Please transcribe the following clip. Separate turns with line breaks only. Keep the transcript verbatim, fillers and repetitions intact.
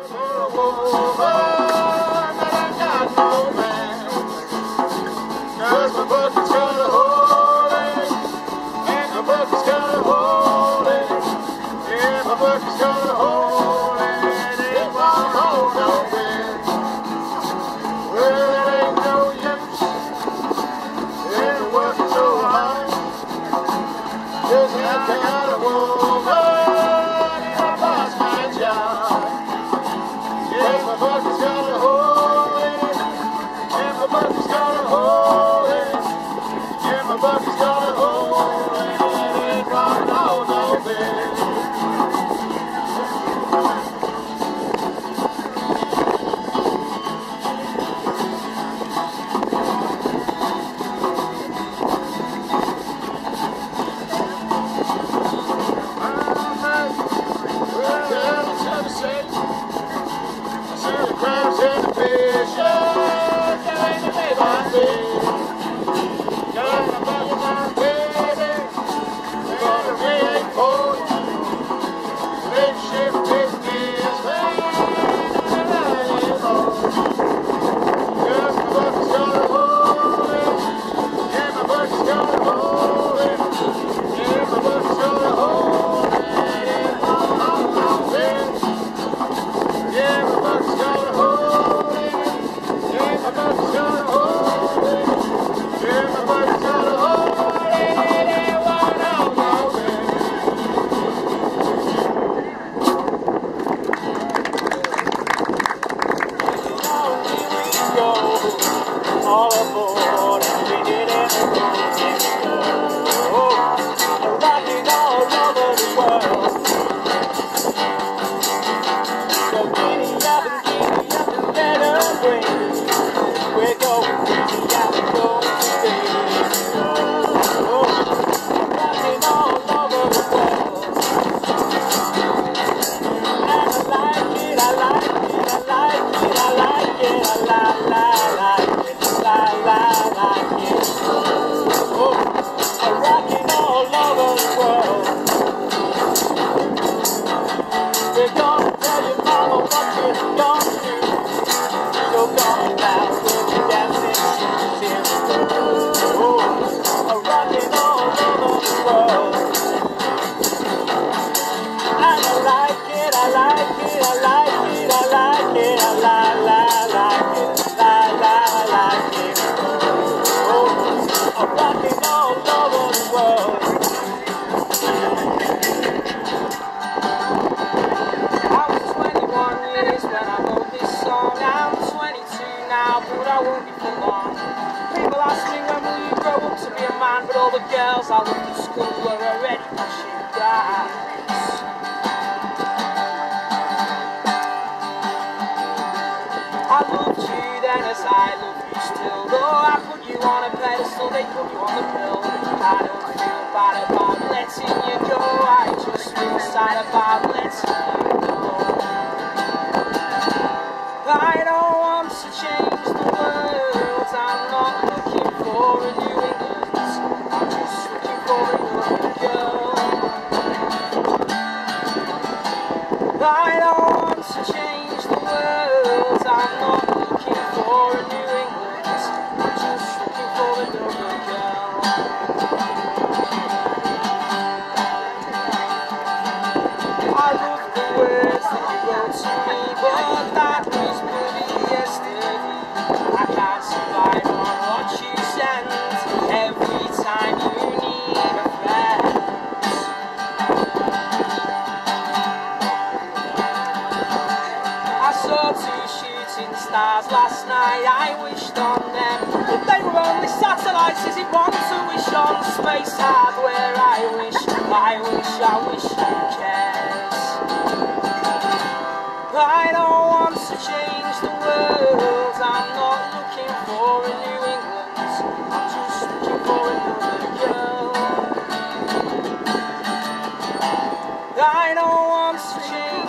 Girls I went to school were already pushing guys. I loved you then as I love you still. Though I put you on a pedestal, they put you on the pill. I don't feel bad about letting you go, I just feel sad about letting you go. I don't want to change the world, I'm not looking for a new England, I'm just looking for another girl. I don't want to change the world, I'm not looking for a new England, I'm just looking for another girl. I love the words that you wrote to me, but that was bloody yesterday. I can't survive on what you send every time you need a friend. I saw two shooting stars last night, I wished on them, but they were only satellites. Is it one to wish on space hardware? I wish, I wish, I wish you cares. I don't want to change the world, I'm not looking for a new England, I'm just looking for another girl. I don't want to change